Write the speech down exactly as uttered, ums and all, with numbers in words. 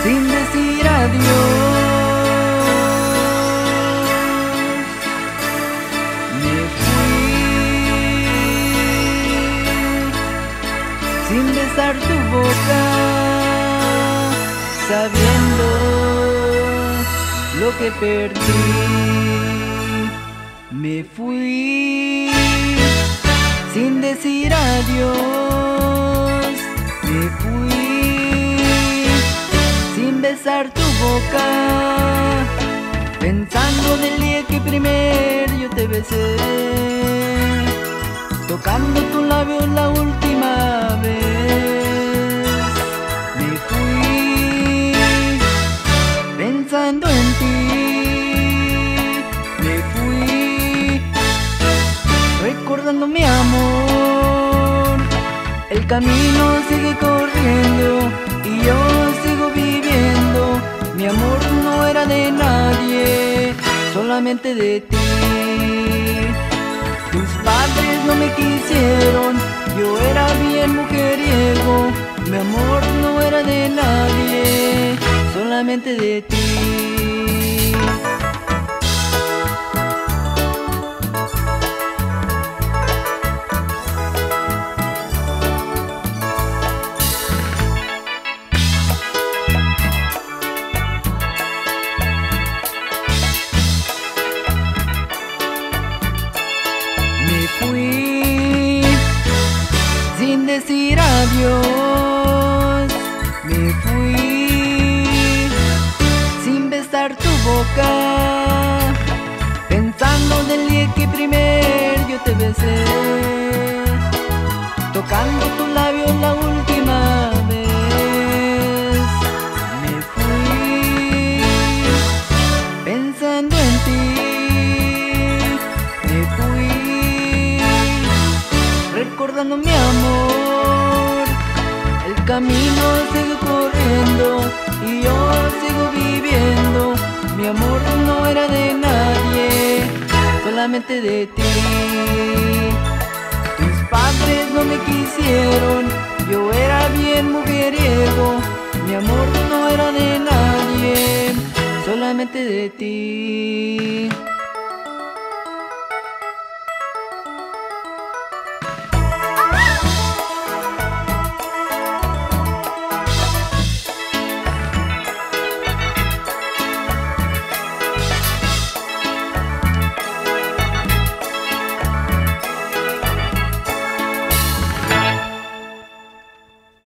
sin decir adiós. Me fui sin besar tu boca, sabiendo lo que perdí. Me fui sin decir adiós. Me fui sin besar tu boca, pensando en el día que primero yo te besé, tocando tus labios la última vez. Me fui pensando en ti. Me fui recordando mi amor. El camino sigue corriendo y yo sigo viviendo. Mi amor no era de nadie, solamente de ti. Tus padres no me quisieron, yo era bien mujeriego. Mi amor no era de nadie, solamente de ti. Fui sin decir adiós. Me fui sin besar tu boca, pensando del día que primero yo te besé, tocando tus labios la última vez. Me fui pensando en ti. Me fui recordando mi amor. El camino sigue corriendo y yo sigo viviendo. Mi amor no era de nadie, solamente de ti. Tus padres no me quisieron, yo era bien mujeriego. Mi amor no era de nadie, solamente de ti.